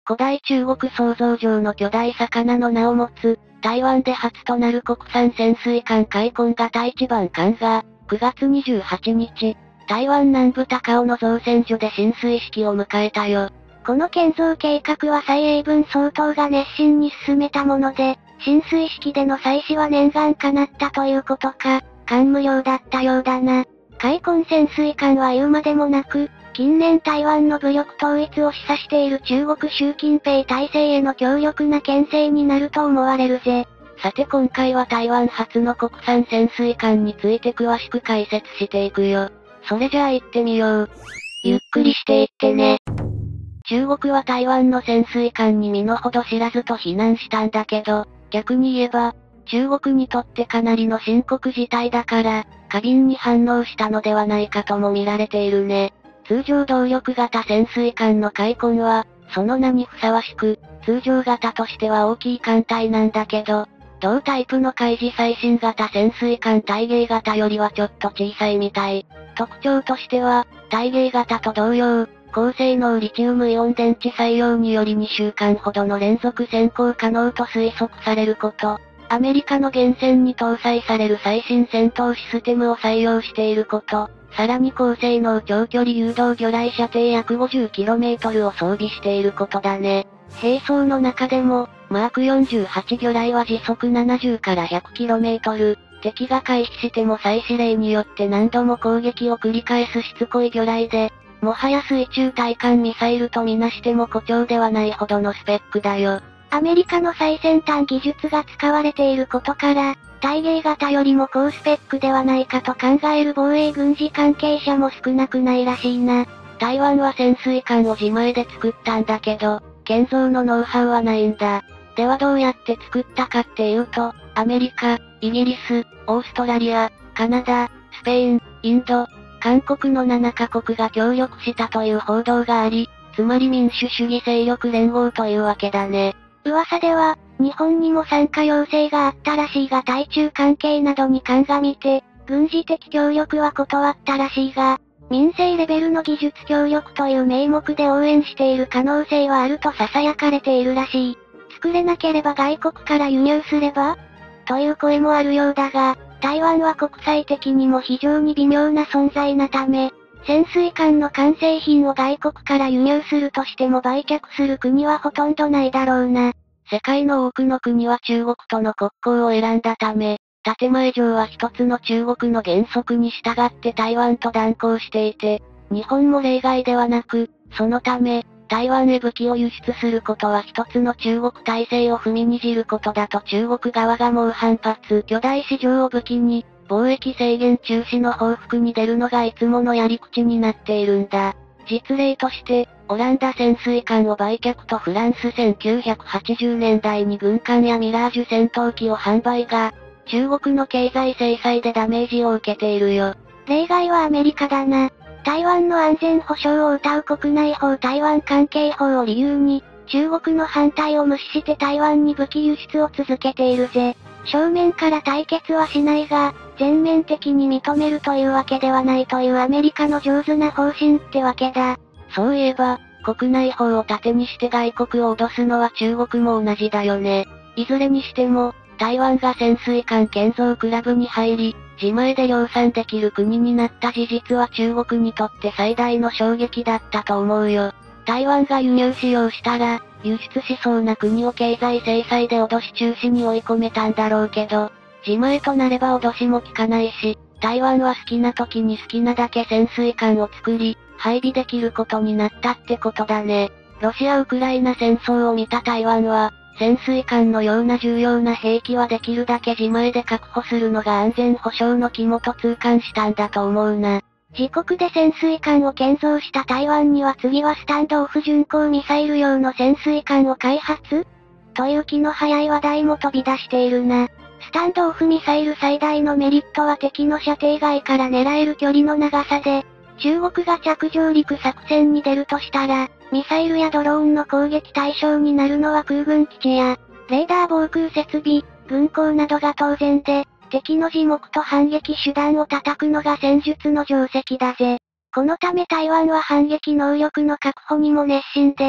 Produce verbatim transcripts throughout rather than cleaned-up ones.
古代中国想像上の巨大魚の名を持つ、台湾で初となる国産潜水艦海鯤型一番艦が、くがつにじゅうはちにち、台湾南部高雄の造船所で進水式を迎えたよ。 この建造計画は蔡英文総統が熱心に進めたもので、進水式での祭祀は念願叶ったということか、感無量だったようだな。海鯤潜水艦は言うまでもなく、近年台湾の武力統一を示唆している中国習近平体制への強力な牽制になると思われるぜ。 さて今回は台湾初の国産潜水艦について詳しく解説していくよ。それじゃあ行ってみよう。 ゆっくりしていってね。 中国は台湾の潜水艦に身の程知らずと非難したんだけど、逆に言えば、中国にとってかなりの深刻事態だから、過敏に反応したのではないかとも見られているね。通常動力型潜水艦の海鯤は、その名にふさわしく、通常型としては大きい艦隊なんだけど、同タイプの海事最新型潜水艦大芸型よりはちょっと小さいみたい。特徴としては、大芸型と同様、高性能リチウムイオン電池採用によりにしゅうかんほどの連続潜航可能と推測されること。アメリカの原潜に搭載される最新戦闘システムを採用していること。さらに高性能長距離誘導魚雷射程約 ごじゅっキロメートル を装備していることだね。兵装の中でも、マークよんじゅうはち魚雷は時速ななじゅうから ひゃくキロメートル、敵が回避しても再指令によって何度も攻撃を繰り返すしつこい魚雷で、もはや水中対艦ミサイルとみなしても誇張ではないほどのスペックだよ。 アメリカの最先端技術が使われていることから、大芸型よりも高スペックではないかと考える防衛軍事関係者も少なくないらしいな。 台湾は潜水艦を自前で作ったんだけど、建造のノウハウはないんだ。ではどうやって作ったかっていうと、アメリカ、イギリス、オーストラリア、カナダ、スペイン、インド、韓国のななカ国が協力したという報道があり、つまり民主主義勢力連合というわけだね。 噂では、日本にも参加要請があったらしいが対中関係などに鑑みて、軍事的協力は断ったらしいが、民生レベルの技術協力という名目で応援している可能性はあると囁かれているらしい。作れなければ外国から輸入すればという声もあるようだが、台湾は国際的にも非常に微妙な存在なため、潜水艦の完成品を外国から輸入するとしても売却する国はほとんどないだろうな。 世界の多くの国は中国との国交を選んだため、建前上は一つの中国の原則に従って台湾と断交していて、日本も例外ではなく、そのため、台湾へ武器を輸出することは一つの中国体制を踏みにじることだと中国側が猛反発。巨大市場を武器に、貿易制限中止の報復に出るのがいつものやり口になっているんだ。実例として、オランダ潜水艦を売却とフランスせんきゅうひゃくはちじゅうねんだいに軍艦やミラージュ戦闘機を販売が、中国の経済制裁でダメージを受けているよ。 例外はアメリカだな。台湾の安全保障を謳う国内法台湾関係法を理由に、中国の反対を無視して台湾に武器輸出を続けているぜ。正面から対決はしないが、全面的に認めるというわけではないというアメリカの上手な方針ってわけだ。 そういえば、国内法を盾にして外国を脅すのは中国も同じだよね。いずれにしても、台湾が潜水艦建造クラブに入り、自前で量産できる国になった事実は中国にとって最大の衝撃だったと思うよ。台湾が輸入使用したら、輸出しそうな国を経済制裁で脅し中止に追い込めたんだろうけど、自前となれば脅しも効かないし、台湾は好きな時に好きなだけ潜水艦を作り、配備できることになったってことだね。ロシア・ウクライナ戦争を見た台湾は、潜水艦のような重要な兵器はできるだけ自前で確保するのが安全保障の肝と痛感したんだと思うな。 自国で潜水艦を建造した台湾には次はスタンドオフ巡航ミサイル用の潜水艦を開発という気の早い話題も飛び出しているな。スタンドオフミサイル最大のメリットは敵の射程外から狙える距離の長さで、中国が着上陸作戦に出るとしたら、ミサイルやドローンの攻撃対象になるのは空軍基地や、レーダー防空設備、軍港などが当然で、敵の自目と反撃手段を叩くのが戦術の定石だぜ。このため台湾は反撃能力の確保にも熱心で、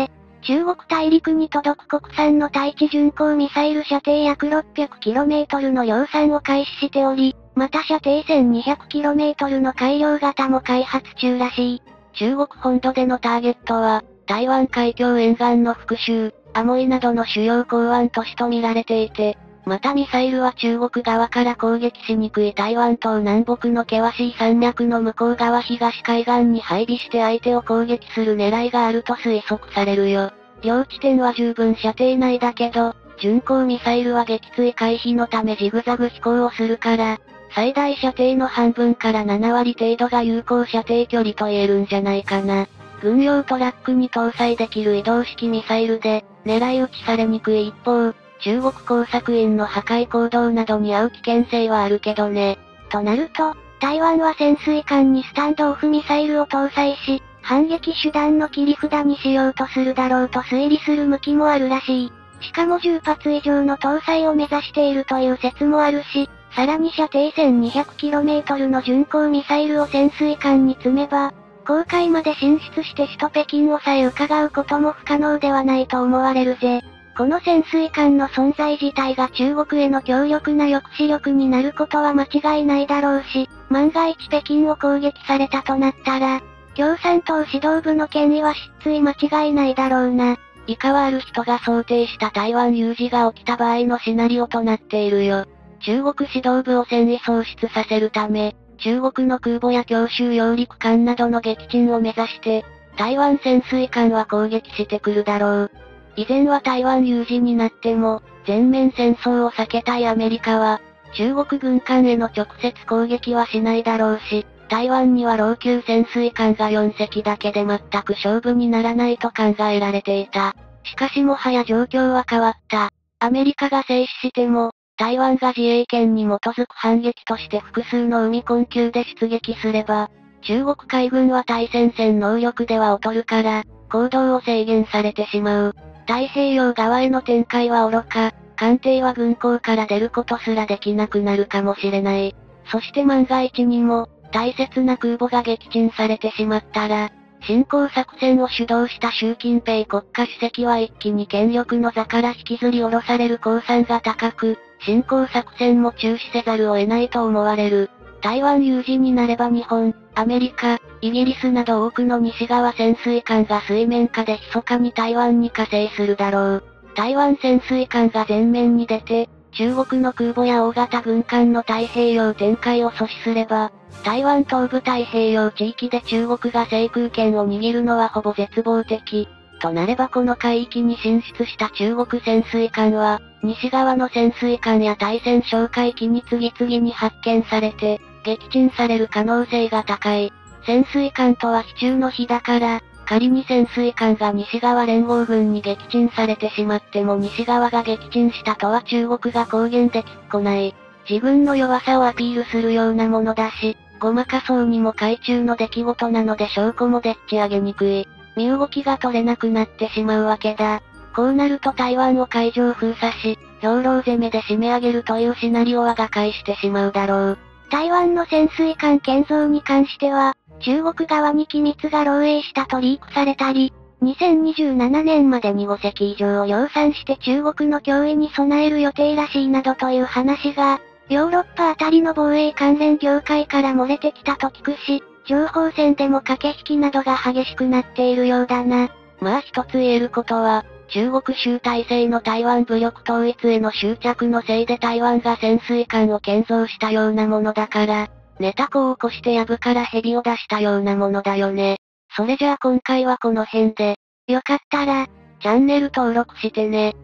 中国大陸に届く国産の対地巡航ミサイル射程約 ろっぴゃくキロメートル の量産を開始しており、また射程 せんにひゃくキロメートル の改良型も開発中らしい。 中国本土でのターゲットは、台湾海峡沿岸の福州、アモイなどの主要港湾都市と見られていて、またミサイルは中国側から攻撃しにくい台湾島南北の険しい山脈の向こう側東海岸に配備して相手を攻撃する狙いがあると推測されるよ。両地点は十分射程内だけど、巡航ミサイルは撃墜回避のためジグザグ飛行をするから、最大射程の半分からななわり程度が有効射程距離と言えるんじゃないかな。軍用トラックに搭載できる移動式ミサイルで、狙い撃ちされにくい一方、中国工作員の破壊行動などに遭う危険性はあるけどね。 となると、台湾は潜水艦にスタンドオフミサイルを搭載し、反撃手段の切り札にしようとするだろうと推理する向きもあるらしい。しかもじゅっぱつ以上の搭載を目指しているという説もあるし、さらに射程 せんにひゃくキロメートル の巡航ミサイルを潜水艦に積めば、公海まで進出して首都北京をさえ伺うことも不可能ではないと思われるぜ。この潜水艦の存在自体が中国への強力な抑止力になることは間違いないだろうし、万が一北京を攻撃されたとなったら、共産党指導部の権威は失墜間違いないだろうな。 以下はある人が想定した台湾有事が起きた場合のシナリオとなっているよ。中国指導部を戦意喪失させるため、中国の空母や強襲揚陸艦などの撃沈を目指して、台湾潜水艦は攻撃してくるだろう。以前は台湾有事になっても、全面戦争を避けたいアメリカは、中国軍艦への直接攻撃はしないだろうし、台湾には老朽潜水艦がよんせきだけで全く勝負にならないと考えられていた。しかしもはや状況は変わった。アメリカが制止しても、台湾が自衛権に基づく反撃として複数の海困窮で出撃すれば、中国海軍は対戦戦能力では劣るから、行動を制限されてしまう。太平洋側への展開は愚か、艦艇は軍港から出ることすらできなくなるかもしれない。そして万が一にも、大切な空母が撃沈されてしまったら、侵攻作戦を主導した習近平国家主席は一気に権力の座から引きずり下ろされる公算が高く、侵攻作戦も中止せざるを得ないと思われる。台湾有事になれば日本、アメリカ、イギリスなど多くの西側潜水艦が水面下で密かに台湾に加勢するだろう。台湾潜水艦が前面に出て、中国の空母や大型軍艦の太平洋展開を阻止すれば、台湾東部太平洋地域で中国が制空権を握るのはほぼ絶望的。となればこの海域に進出した中国潜水艦は、西側の潜水艦や対潜哨戒機に次々に発見されて、撃沈される可能性が高い。潜水艦とは非中の火だから、仮に潜水艦が西側連合軍に撃沈されてしまっても西側が撃沈したとは中国が公言できっこない。自軍の弱さをアピールするようなものだし、ごまかそうにも海中の出来事なので証拠もでっち上げにくい。身動きが取れなくなってしまうわけだ。こうなると台湾を海上封鎖し、兵糧攻めで締め上げるというシナリオは瓦解してしまうだろう。 台湾の潜水艦建造に関しては、中国側に機密が漏洩したとリークされたり、にせんにじゅうななねんまでにごせき以上を量産して中国の脅威に備える予定らしいなどという話が、ヨーロッパあたりの防衛関連業界から漏れてきたと聞くし、情報戦でも駆け引きなどが激しくなっているようだな。 まあ一つ言えることは、中国習体制の台湾武力統一への執着のせいで台湾が潜水艦を建造したようなものだから、寝た子を起こして藪から蛇を出したようなものだよね。それじゃあ今回はこの辺で、 よかったら、 チャンネル登録してね。